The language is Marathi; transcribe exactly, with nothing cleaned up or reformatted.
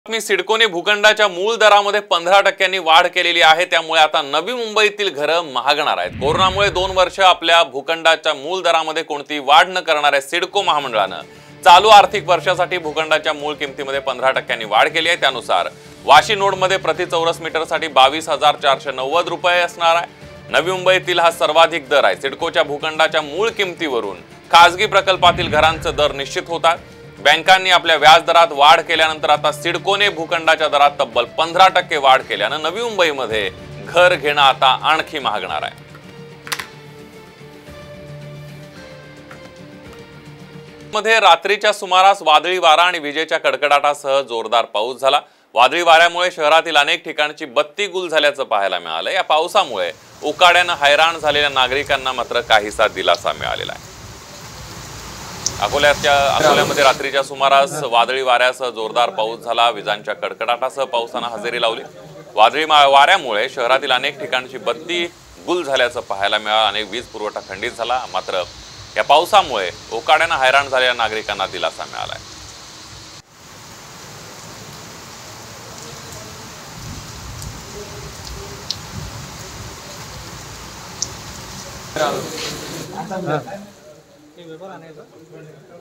मी सिडकोने भूखंडाच्या मूळ दरामध्ये पंधरा टक्क्यांनी वाढ केलेली आहे। त्यामुळे आता नवी मुंबईतील घरं महागणार आहेत। कोरोनामुळे दोन वर्ष आपल्या भूखंडाच्या मूळ दरामध्ये कोणती वाढ न करणाऱ्या सिडको महामंडळानं चालू आर्थिक वर्षासाठी भूखंडाच्या मूळ किमतीमध्ये पंधरा टक्क्यांनी वाढ केली आहे। त्यानुसार वाशी नोडमध्ये प्रति चौरस मीटरसाठी बावीस हजार चारशे नव्वद रुपये असणार आहे। नवी मुंबईतील हा सर्वाधिक दर आहे। सिडकोच्या भूखंडाच्या मूळ किमतीवरून खासगी प्रकल्पातील घरांचे दर निश्चित होतात। बँकांनी आपल्या व्याज दरात वाढ केल्यानंतर आता सिडकोने भूखंडाच्या दरात तब्बल पंधरा टक्के वाढ केल्यानं नवी मुंबईमध्ये घर घेणं आता आणखी महागणार आहे। मध्ये रात्रीच्या सुमारास वादळी वारा आणि विजेच्या कडकडाटासह जोरदार पाऊस झाला। वादळी वाऱ्यामुळे शहरातील अनेक ठिकाणची बत्ती गुल झाल्याचं पाहायला मिळालं। या पावसामुळे उकाड्यानं हैराण झालेल्या नागरिकांना मात्र काहीसा दिलासा मिळालेला आहे। अकोल्याच्या अकोल्यामध्ये रात्रीच्या सुमारास वादळी वाऱ्यासह जोरदार पाऊस झाला। विजांच्या कडकडाटासह पावसानं हजेरी लावली। वादळी वाऱ्यामुळे शहरातील अनेक ठिकाणची बत्ती गुल झाल्याचं पाहायला मिळालं। अनेक वीज पुरवठा खंडित झाला। मात्र या पावसामुळे उकाड्यानं हैराण झालेल्या नागरिकांना दिलासा मिळाला आहे।